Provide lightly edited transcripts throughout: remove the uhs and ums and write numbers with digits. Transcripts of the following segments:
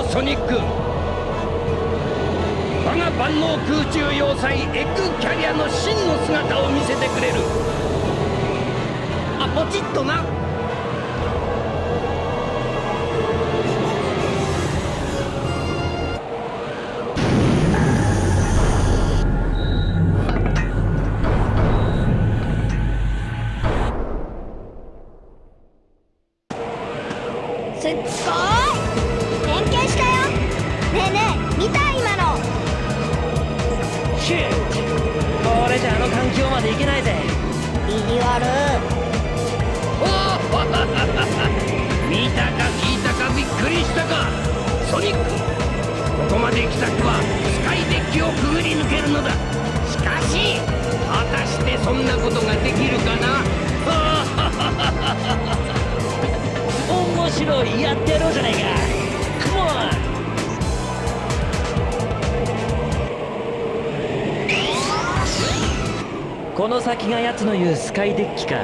ソニック。我が万能空中要塞エッグキャリアの真の姿を見せてくれる。あ、ポチッとな。 すっごい変形したよ。ねえねえ、見た今の。 シュート、これじゃあの環境までいけないぜ。 ビジュアル。 見たか聞いたかびっくりしたか。ソニック、ここまで来たくはスカイデッキをくぐり抜けるのだ。しかし果たしてそんなことができるかな。 面白い、やってやろうじゃないか。カモン。この先が奴の言うスカイデッキか。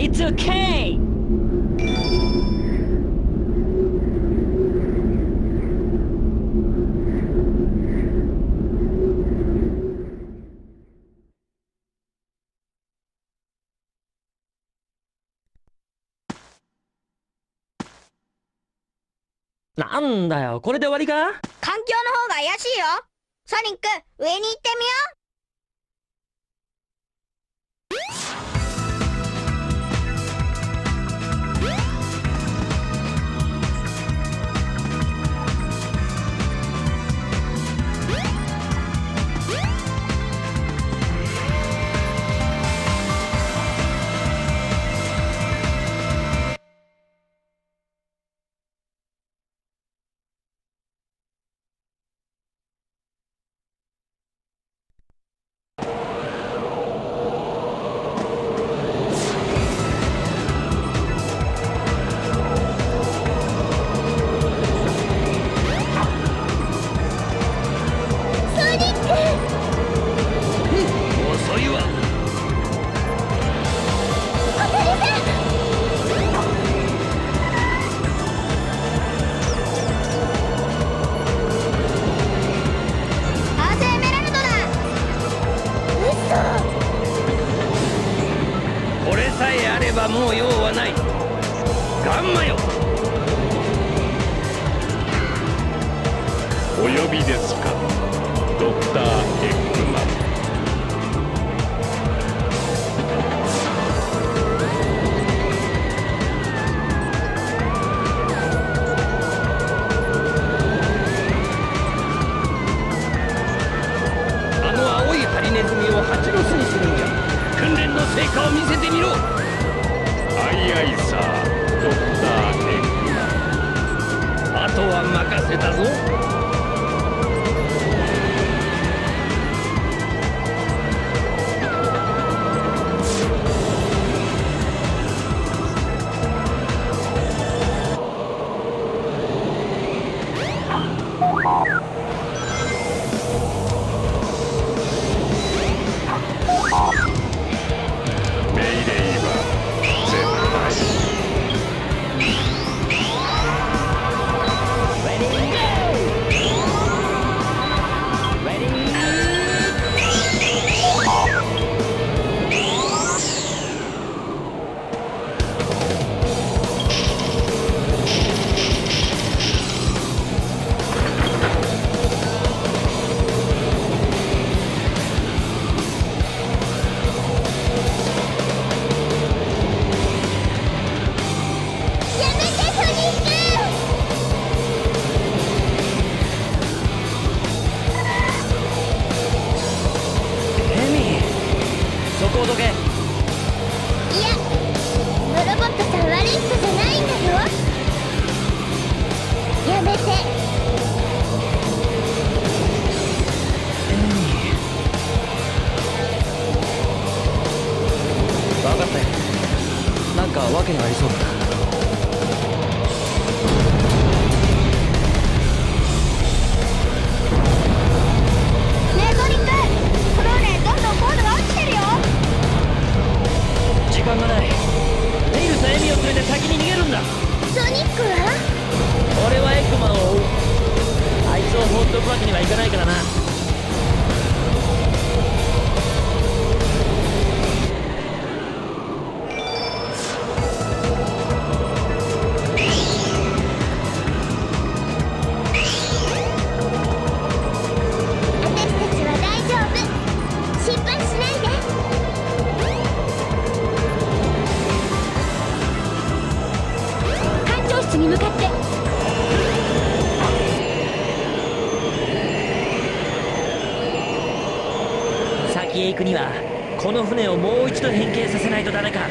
It's okay! なんだよ、これで終わりか？ 環境の方が怪しいよ。ソニック、上に行ってみよう。 もう用はない。ガンマよ。 お呼びですか、ドクター・エッグマン。 あの青いハリネズミを蜂の巣にするんじゃ。訓練の成果を見せてみろ。 アイアイサー、ドクター・エッグマン。 あとは任せたぞ。 先へ行くにはこの船をもう一度変形させないとダメか。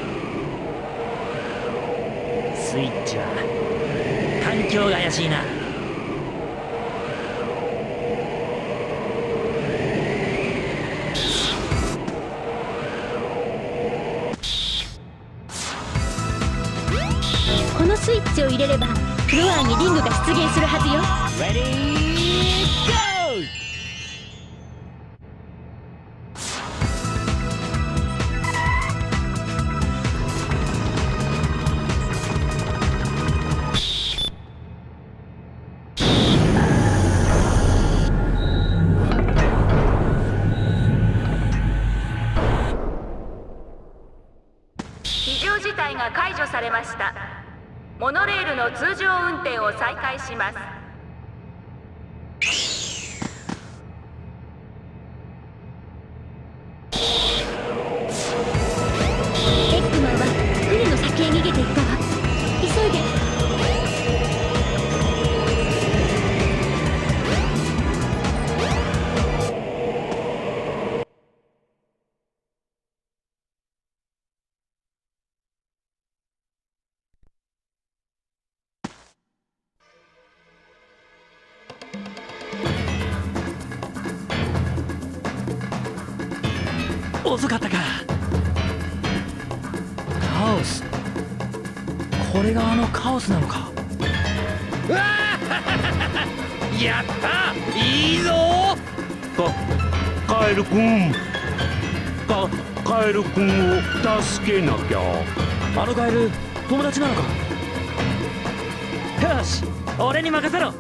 スイッチは環境が怪しいな。 このスイッチを入れればフロアにリングが出現するはずよ。 レディーゴー。 非常事態が解除されました。モノレールの通常運転を再開します。 エッグマンは船の先へ逃げていったわ。急いで。 遅かったか。カオス、これがあのカオスなのか。 うわーやった、いいぞ。 カエル君、カエル君を助けなきゃ。 あのカエル友達なのか。よし、俺に任せろ。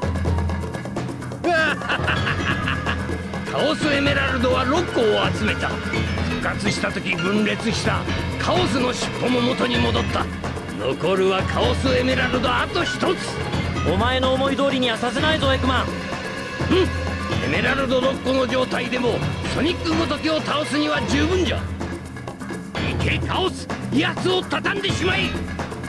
カオスエメラルドは6個を集めた。復活した時分裂したカオスの尻尾も元に戻った。残るはカオスエメラルドあと1つ。 お前の思い通りにはさせないぞエクマン。 エメラルド6個の状態でもソニックごときを倒すには十分じゃ。行けカオス、奴を畳んでしまい。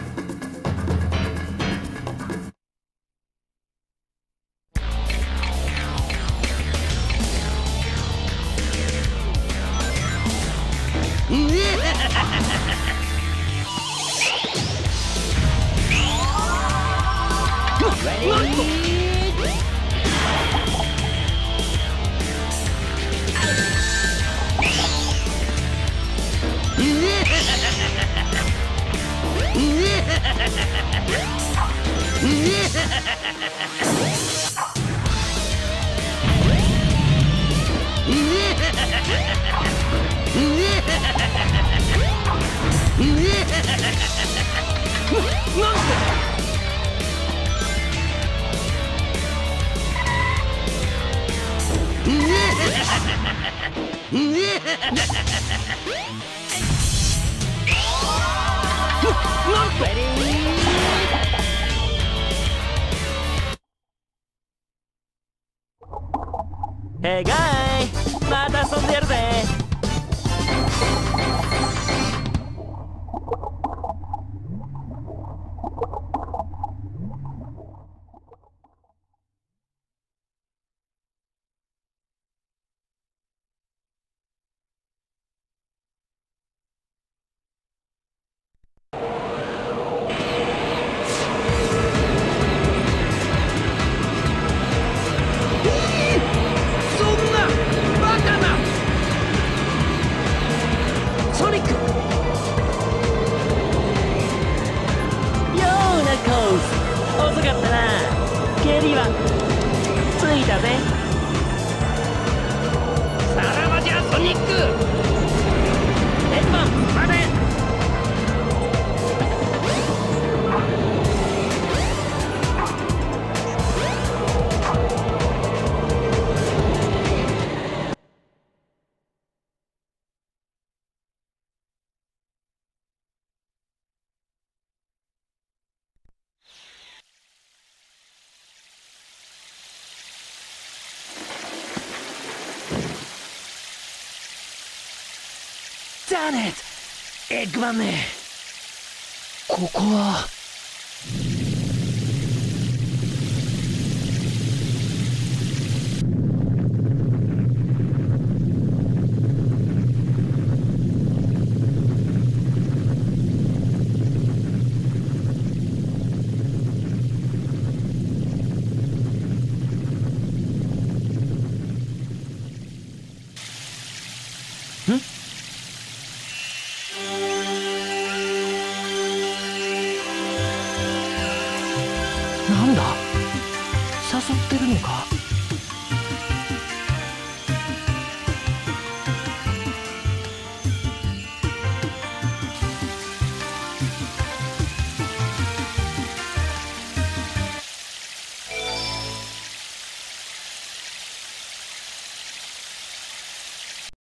へいがい、また遊んでやるぜ。遅かったな。ケリーは着いたぜ。 さらばじゃソニック。 エッマン待て。ダーネット、エッグマンめ。ここは。なんだ、誘ってるのか。